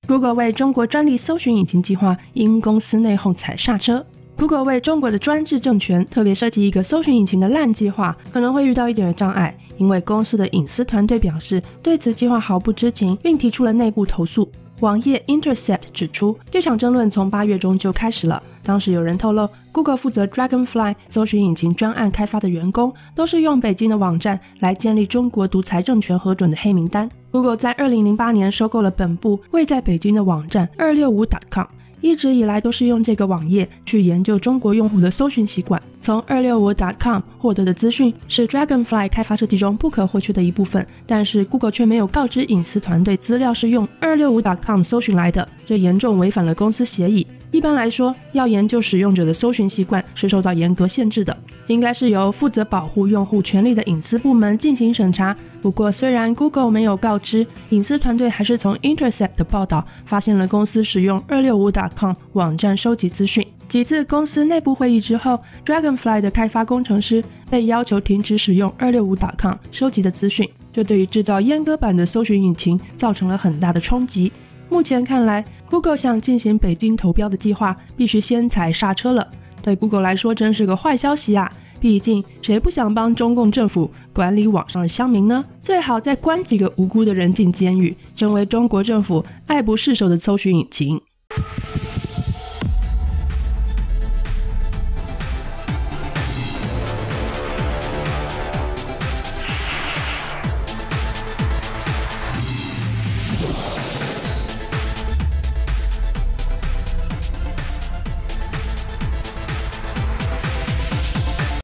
Google 为中国专利搜寻引擎计划因公司内讧踩刹车。Google 为中国的专制政权特别设计一个搜寻引擎的烂计划，可能会遇到一点的障碍，因为公司的隐私团队表示对此计划毫不知情，并提出了内部投诉。网页 Intercept 指出，这场争论从8月中就开始了。当时有人透露 ，Google 负责 Dragonfly 搜寻引擎专案开发的员工，都是用北京的网站来建立中国独裁政权核准的黑名单。Google 在2008年收购了本部位在北京的网站265.com。一直以来都是用这个网页去研究中国用户的搜寻习惯。从265.com 获得的资讯是 Dragonfly 开发设计中不可或缺的一部分，但是 Google 却没有告知隐私团队资料是用265.com 搜寻来的，这严重违反了公司协议。一般来说，要研究使用者的搜寻习惯是受到严格限制的，应该是由负责保护用户权利的隐私部门进行审查。不过，虽然 Google 没有告知，隐私团队还是从 Intercept 的报道发现了公司使用265.com 网站收集资讯。几次公司内部会议之后， Dragonfly 的开发工程师被要求停止使用265.com 收集的资讯，这对于制造阉割版的搜寻引擎造成了很大的冲击。目前看来 ，Google 想进行北京投标的计划必须先踩刹车了。对 Google 来说真是个坏消息啊！毕竟谁不想帮中共政府管理网上的乡民呢？最好再关几个无辜的人进监狱，成为中国政府爱不释手的搜寻引擎。